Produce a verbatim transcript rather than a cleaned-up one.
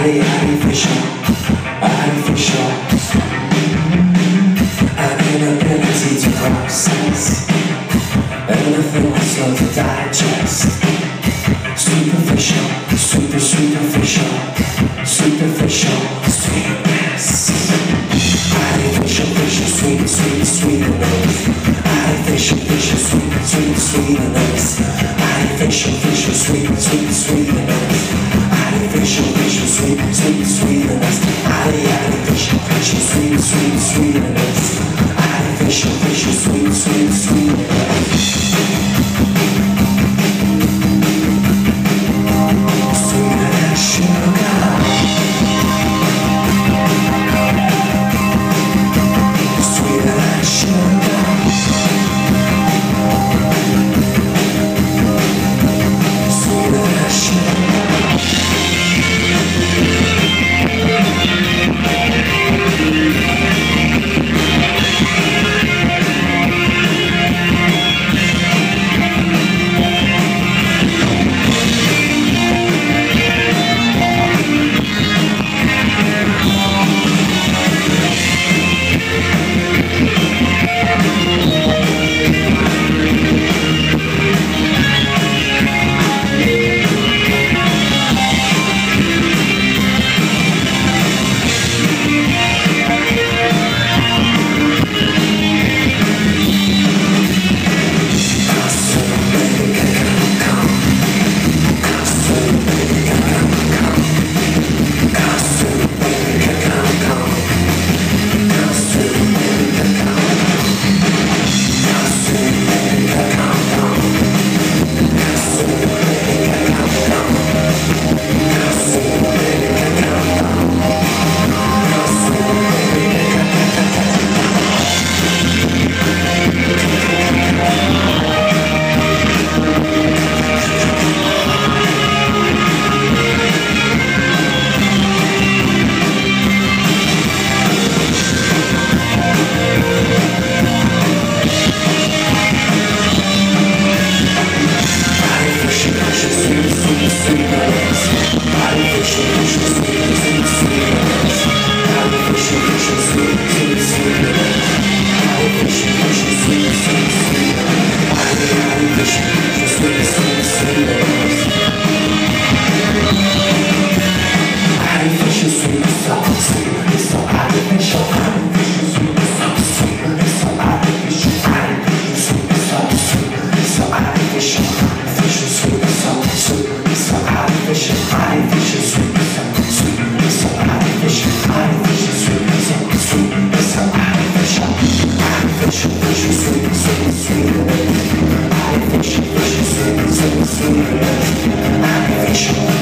Arti- artificial, artificial. An inability to process anything that's slow to digest. Superficial, super superficial, superficial sweetness. Artificial, vicious, sweet, sweet, sweetness. Artificial, vicious, sweet, sweet, sweetness. Artificial, vicious, sweet, sweet, sweetness. Artificial, vicious, sweet, sweet, sweetness. Artificial, vicious, sweet, sweet, sweetness. Artificial, vicious, sweet, sweet, sweetness. Artificial,